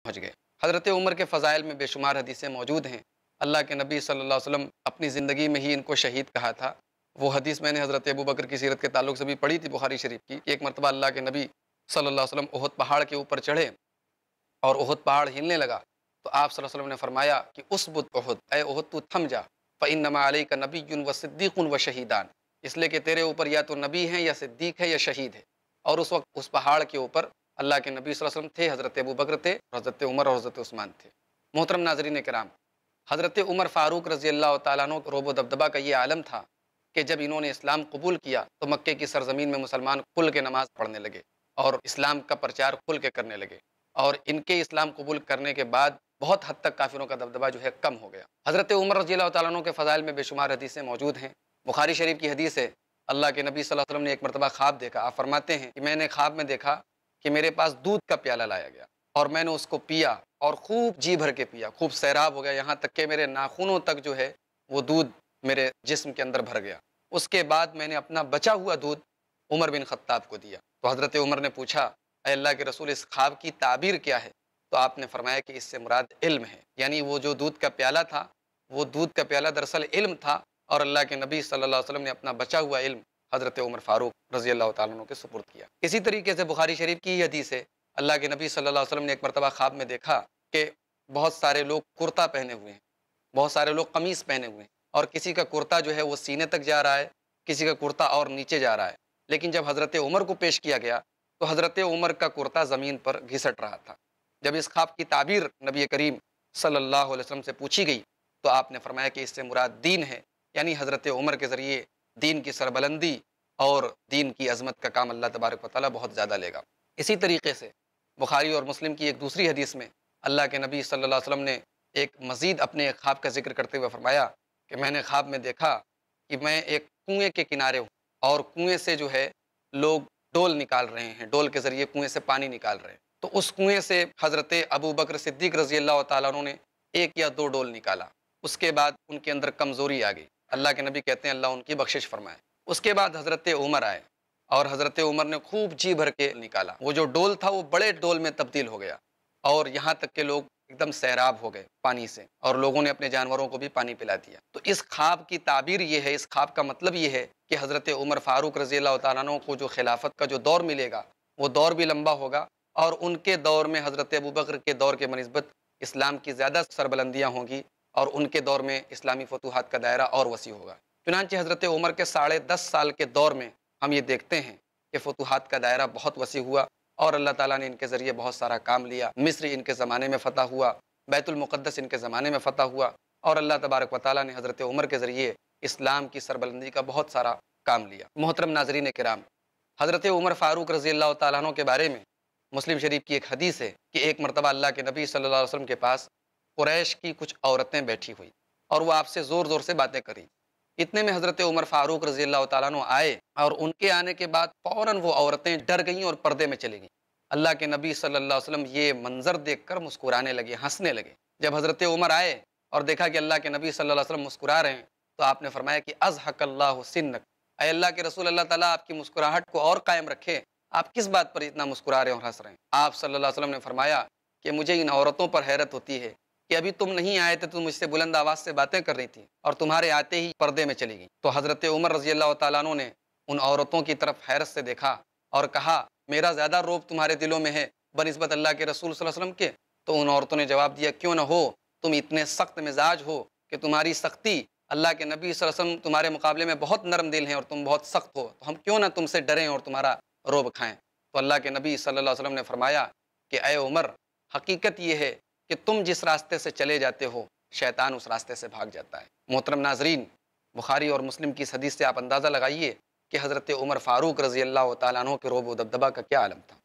पहुँच गए। हज़रत उमर के फ़ज़ाइल में बेशुमार हदीसें मौजूद हैं। अल्लाह के नबी सल्लल्लाहु अलैहि वसल्लम अपनी ज़िंदगी में ही इनको शहीद कहा था। वो हदीस मैंने हज़रत अबू बकर की सीरत के ताल्लुक से भी पढ़ी थी बुखारी शरीफ की, कि एक मरतबा अल्लाह के नबी सल्लल्लाहु अलैहि वसल्लम उहद पहाड़ के ऊपर चढ़े और उहद पहाड़ हिलने लगा, तो आप सल्लल्लाहु अलैहि वसल्लम ने फरमाया कि उसबुत उहद, ए उहद तू थम जा, फ़इन्नमा अलैका नबिय्युन व सिद्दीक़ुन व शहीदान, इसलिए कि तेरे ऊपर या तो नबी हैं या सिद्दीक़ है या शहीद है। और उस वक्त उस पहाड़ के ऊपर अल्लाह के नबी सल्लल्लाहु अलैहि वसल्लम थे, हज़रत अबू बकर थे, हज़रत उमर और हज़रत उस्मान थे। मोहतरम नाज़रीन किराम, हज़रत उमर फ़ारूक रज़ी अल्लाह तआला अन्हु के रोब दबदबा का ये आलम था कि जब इन्होंने इस्लाम कबूल किया तो मक्के की सरज़मीन में मुसलमान खुल के नमाज़ पढ़ने लगे और इस्लाम का प्रचार खुल के करने लगे। और इनके इस्लाम कबूल करने के बाद बहुत हद तक काफिरों का दबदबा जो है कम हो गया। हज़रत उमर रज़ी अल्लाह तआला अन्हु के फ़ज़ाइल में बेशुमार हदीसें मौजूद हैं। बुखारी शरीफ की हदीस है, अल्लाह के नबी सल्लल्लाहु अलैहि वसल्लम ने एक मरतबा ख्वाब देखा। आप फरमाते हैं कि मैंने ख्वाब में देखा कि मेरे पास दूध का प्याला लाया गया और मैंने उसको पिया और खूब जी भर के पिया, खूब सैराब हो गया, यहाँ तक कि मेरे नाखूनों तक जो है वो दूध मेरे जिस्म के अंदर भर गया। उसके बाद मैंने अपना बचा हुआ दूध उमर बिन ख़त्ताब को दिया। तो हज़रत उमर ने पूछा, अल्लाह अल्लाह के रसूल, इस ख्वाब की ताबीर क्या है? तो आपने फरमाया कि इससे मुराद इल्म है, यानी वो जो दूध का प्याला था, वो दूध का प्याला दरअसल इल्म था और अल्लाह के नबी सल्लल्लाहु अलैहि वसल्लम ने अपना बचा हुआ इल्म हज़रत उमर फ़ारूक रज़ी अल्लाह तआला अन्हु के सुपुर्द किया। इसी तरीके से बुखारी शरीफ की ये हदीस है, अल्लाह के नबी सल्लल्लाहु अलैहि वसल्लम ने एक मरतबा ख्वाब में देखा कि बहुत सारे लोग कुर्ता पहने हुए हैं, बहुत सारे लोग कमीज़ पहने हुए हैं और किसी का कुर्ता जो है वो सीने तक जा रहा है, किसी का कुर्ता और नीचे जा रहा है। लेकिन जब हज़रत उमर को पेश किया गया तो हज़रत उमर का कुर्ता ज़मीन पर घिसट रहा था। जब इस ख्वाब की ताबीर नबी करीम सल्लल्लाहु अलैहि वसल्लम से पूछी गई तो आपने फरमाया कि इससे मुराद दीन है, यानी हज़रत उमर के ज़रिए दीन की सरबलंदी और दीन की अज़मत का काम अल्लाह तबारक व तआला बहुत ज़्यादा लेगा। इसी तरीके से बुखारी और मुस्लिम की एक दूसरी हदीस में अल्लाह के नबी सल्लल्लाहु अलैहि वसल्लम ने एक मज़ीद अपने एक ख्वाब का ज़िक्र करते हुए फरमाया कि मैंने ख्वाब में देखा कि मैं एक कुएँ के किनारे हूँ और कुएँ से जो है लोग डोल निकाल रहे हैं, डोल के ज़रिए कुएँ से पानी निकाल रहे हैं। तो उस कुएँ से हज़रत अबू बकर सिद्दीक़ रज़ी अल्लाह तआला अन्हु ने 1 या 2 डोल निकाला। उसके बाद उनके अंदर कमज़ोरी आ गई। अल्लाह के नबी कहते हैं अल्लाह उनकी बख्शिश फ़रमाए। उसके बाद हज़रत उमर आए और हज़रत उमर ने खूब जी भर के निकाला। वो जो डोल था वो बड़े डोल में तब्दील हो गया और यहाँ तक के लोग एकदम सैराब हो गए पानी से और लोगों ने अपने जानवरों को भी पानी पिला दिया। तो इस ख्वाब की ताबीर ये है, इस ख्वाब का मतलब ये है कि हज़रत उमर फ़ारूक रज़ी अल्लाह तआला अन्हु को जो खिलाफत का जो दौर मिलेगा वो दौर भी लंबा होगा और उनके दौर में हज़रत अबू बकर के दौर के बनिस्बत इस्लाम की ज़्यादा सरबलंदियाँ होंगी और उनके दौर में इस्लामी फतूहात का दायरा और वसी होगा। चुनांचे हज़रत उमर के 10.5 साल के दौर में हम ये देखते हैं कि फतूहात का दायरा बहुत वसी हुआ और अल्लाह ताला ने इनके ज़रिए बहुत सारा काम लिया। मिस्र इनके ज़माने में फ़तह हुआ, बैतुल मुक़द्दस इनके ज़माने में फ़तह हुआ और अल्लाह तबारक व तआला ने हज़रत उमर के ज़रिए इस्लाम की सरबलंदी का बहुत सारा काम लिया। मोहतरम नाज़रीन किराम, हज़रत उमर फ़ारूक रज़ी अल्लाह तआला अन्हु के बारे में मुस्लिम शरीफ की एक हदीस है कि एक मरतबा अल्लाह के नबी सल्लल्लाहु अलैहि वसल्लम के पास कुरैश की कुछ औरतें बैठी हुई और वो आपसे ज़ोर ज़ोर से बातें करी। इतने में हज़रत उमर फ़ारूक रज़ी अल्लाह तआला अन्हु आए और उनके आने के बाद फ़ौरन वो औरतें डर गईं और पर्दे में चली गईं। अल्लाह के नबी सल्लल्लाहु अलैहि वसल्लम ये मंज़र देखकर मुस्कुराने लगे, हँसने लगे। जब हज़रत उमर आए और देखा कि अल्लाह के नबी सल्लल्लाहु अलैहि वसल्लम मुस्कुरा रहे हैं तो आपने फ़रमाया कि अज़हकल्लाहु सिन्नक, ऐ अल्लाह के रसूल, अल्लाह ताला आपकी मुस्कुराहट को और कायम रखे, आप किस बात पर इतना मुस्कुरा रहे हैं और हँस रहे हैं? आप सल्लल्लाहु अलैहि वसल्लम ने फरमाया कि मुझे इन औरतों पर हैरत होती है कि अभी तुम नहीं आए थे तो मुझसे बुलंद आवाज़ से बातें कर रही थी और तुम्हारे आते ही पर्दे में चली गई। तो हज़रत उमर रज़ी अल्लाह तआला अन्हु ने उन औरतों की तरफ हैरत से देखा और कहा, मेरा ज़्यादा रौब तुम्हारे दिलों में है बनिस्बत अल्लाह के रसूल सल्लल्लाहु अलैहि वसल्लम के? तो उन औरतों ने जवाब दिया, क्यों न हो, तुम इतने सख्त मिजाज हो कि तुम्हारी सख्ती अल्लाह के नबी सल्लल्लाहु अलैहि वसल्लम तुम्हारे मुकाबले में बहुत नरम दिल हैं और तुम बहुत सख्त हो, तो हम क्यों ना तुमसे डरें और तुम्हारा रौब खाएँ। तो अल्लाह के नबी सल्लल्लाहु अलैहि वसल्लम ने फरमाया कि ऐ उमर, हकीकत ये है कि तुम जिस रास्ते से चले जाते हो शैतान उस रास्ते से भाग जाता है। मोहतरम नाजरीन, बुखारी और मुस्लिम की इस हदीस से आप अंदाज़ा लगाइए कि हज़रत उमर फ़ारूक रज़ी अल्लाह तआला अन्हु के रौब व दबदबा का क्या आलम था।